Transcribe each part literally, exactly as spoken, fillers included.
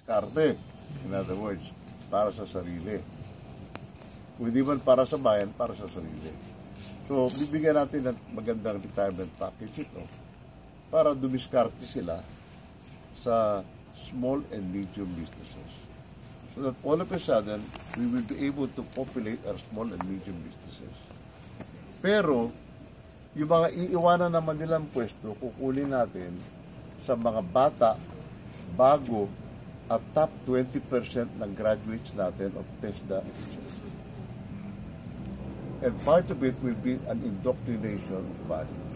diskarte. In other words, para sa sarili. Kung hindi man para sa bayan, para sa sarili. So, bibigyan natin ng magandang retirement package ito para dumiskarte sila sa small and medium businesses. So that all of a sudden, we will be able to populate our small and medium businesses. Pero, yung mga iiwanan naman nilang pwesto, kukunin natin sa mga bata, bago, at top twenty percent ng graduates natin of TESDA. And part of it will be an indoctrination of values.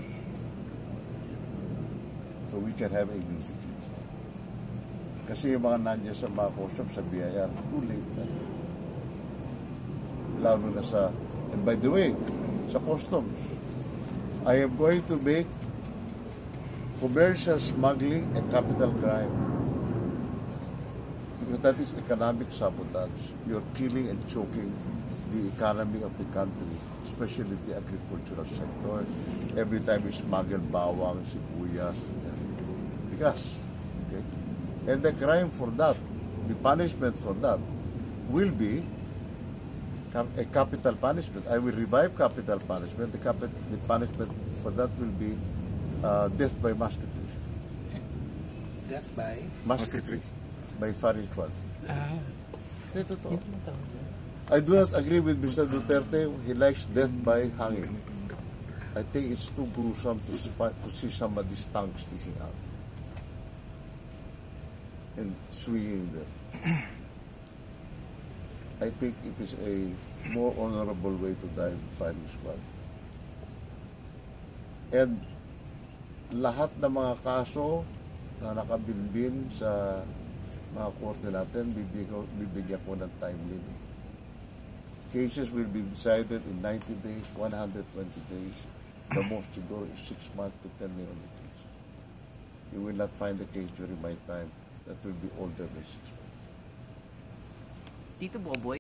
So we can have a unity. Kasi yung mga nandiyan sa mga customs, sa B I R, too late na. Lalo na sa, and by the way, sa customs, I am going to make commercial smuggling a capital crime. Because that is economic sabotage. You're killing and choking the economy of the country, especially the agricultural sector. Every time you smuggle bawang, sibuyas, because, okay? And the crime for that, the punishment for that, will be a capital punishment. I will revive capital punishment. The, capital, the punishment for that will be uh, death by musketry. Death by? Musketry. By firing squad. Ah. Ito to. I do not agree with Mister Duterte. He likes death by hanging. I think it's too gruesome to see, to see somebody's tongue sticking out and swinging there. I think it is a more honorable way to die with firing squad. And lahat ng mga kaso na nakabinbin sa mga korte natin, bibigyan, bibigyan ko ng time limit. Cases will be decided in ninety days, one hundred twenty days. The most to go is six months depending on the case. You will not find a case during my time that will be older than six months. Tito Boboy.